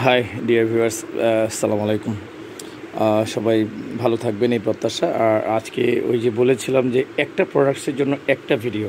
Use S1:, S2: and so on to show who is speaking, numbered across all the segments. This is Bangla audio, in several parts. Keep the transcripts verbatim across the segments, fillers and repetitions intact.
S1: হাই ডিয়ার ভিউয়ার্স, আসসালামু আলাইকুম। সবাই ভালো থাকবেন এই প্রত্যাশা। আর আজকে ওই যে বলেছিলাম যে একটা প্রোডাক্টসের জন্য একটা ভিডিও,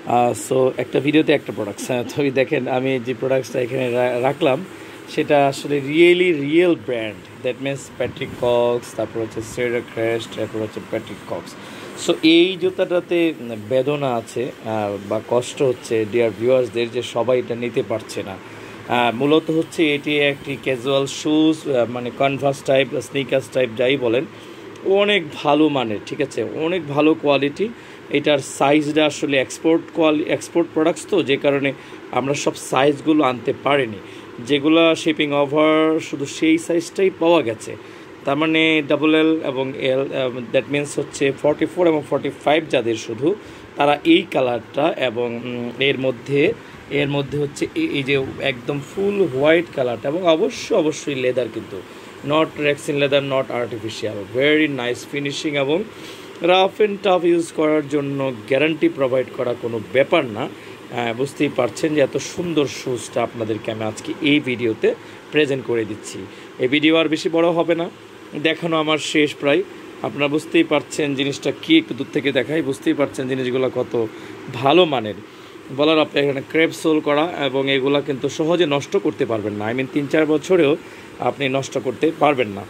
S1: সো একটা ভিডিওতে একটা প্রোডাক্টস। হ্যাঁ, তো দেখেন আমি যে প্রোডাক্টসটা এখানে রাখলাম সেটা আসলে really real brand, that means Patrick Cox, তারপর হচ্ছে সেরা ক্রেস্ট, তারপর হচ্ছে প্যাট্রিক কক্স। সো এই জুতাটাতে বেদনা আছে বা কষ্ট হচ্ছে ডিয়ার ভিউয়ার্সদের, যে সবাই এটা নিতে পারছে না। মূলত হচ্ছে এটি একটি ক্যাজুয়াল শুজ, মানে কনভার্স টাইপ, স্নিকার্স টাইপ যাই বলেন, অনেক ভালো মানের, ঠিক আছে, অনেক ভালো কোয়ালিটি। এটার সাইজটা আসলে এক্সপোর্ট কোয়ালি এক্সপোর্ট প্রোডাক্টস, তো যে কারণে আমরা সব সাইজগুলো আনতে পারিনি। যেগুলো শিপিং ওভার শুধু সেই সাইজটাই পাওয়া গেছে। তার মানে ডাবল এল এবং এল, দ্যাট মিনস হচ্ছে ফর্টি ফোর এবং ফর্টি ফাইভ যাদের, শুধু তারা এই কালারটা এবং এর মধ্যে এর মধ্যে হচ্ছে এই যে একদম ফুল হোয়াইট কালারটা, এবং অবশ্যই অবশ্যই লেদার, কিন্তু not rexine leather, not artificial, very nice finishing, এবং রাফ অ্যান্ড টাফ ইউজ করার জন্য গ্যারান্টি প্রোভাইড করা কোনো ব্যাপার না। বুঝতেই পারছেন যে এত সুন্দর শুজটা আপনাদেরকে আমি আজকে এই ভিডিওতে প্রেজেন্ট করে দিচ্ছি। এই ভিডিও আর বেশি বড় হবে না, দেখানো আমার শেষ প্রায়। আপনারা বুঝতেই পারছেন জিনিসটা কী, একটু দূর থেকে দেখাই, বুঝতেই পারছেন জিনিসগুলো কত ভালো মানের। বলার আপনি এখানে ক্রেপ সোল করা, এবং এগুলা কিন্তু সহজে নষ্ট করতে পারবেন না। আই মিন তিন চার বছরেও আপনি নষ্ট করতে পারবেন না,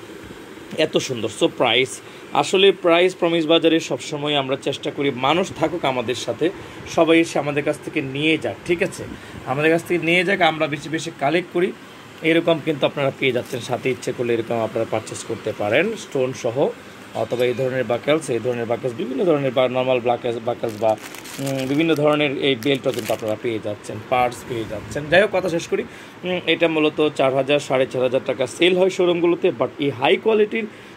S1: এত সুন্দর। সো প্রাইস, আসলে প্রাইস প্রমিস বাজারে সবসময় আমরা চেষ্টা করি মানুষ থাকুক আমাদের সাথে, সবাই এসে আমাদের কাছ থেকে নিয়ে যাক, ঠিক আছে, আমাদের কাছ থেকে নিয়ে যাক, আমরা বেশি বেশি কালেক্ট করি। এরকম কিন্তু আপনারা পেয়ে যাচ্ছেন, সাথে ইচ্ছে করলে এরকম আপনারা পারচেস করতে পারেন স্টোন সহ, অথবা এই ধরনের বাকেলস, এই ধরনের বাকেলস, বিভিন্ন ধরনের বা নর্মাল বাকেলস বাকেলস বা বিভিন্ন ধরনের এই বেল্টও কিন্তু আপনারা পেয়ে যাচ্ছেন, পার্টস পেয়ে যাচ্ছেন। যাই হোক, কথা শেষ করি। এটা মূলত চার হাজার সাড়ে চার হাজার টাকা সেল হয় শোরুমগুলোতে, বাট এই হাই কোয়ালিটির